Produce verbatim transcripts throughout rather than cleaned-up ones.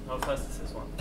How fast is this one?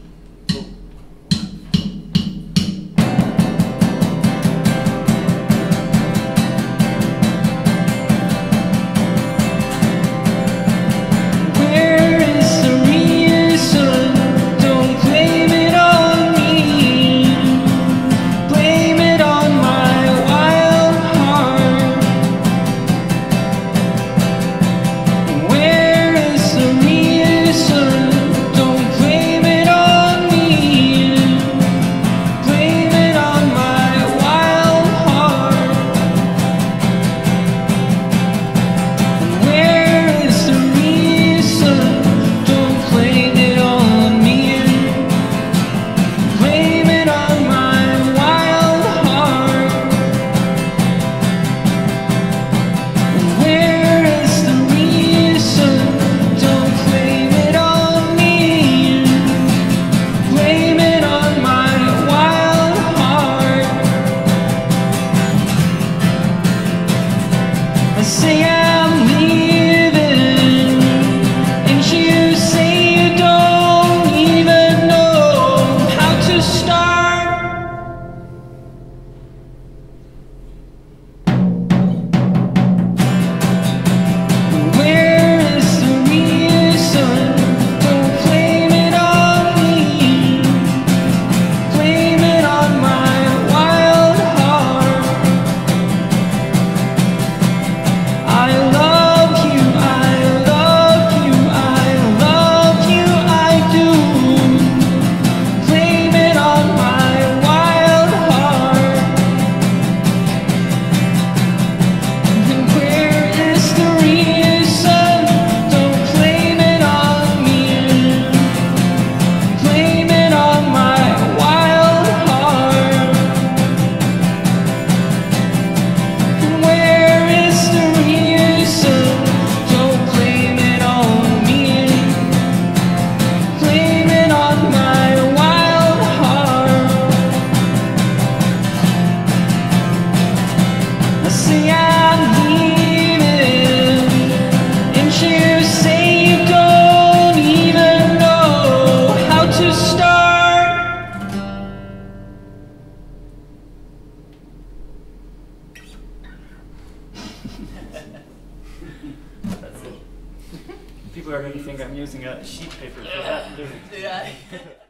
Say I'm leaving, and you say you don't even know how to start. Where is the reason? Don't blame it on me, blame it on my wild heart. I say I'm leaving, and you say you don't even know how to start. That's it. People are going to think I'm using a sheet paper for that. Yeah.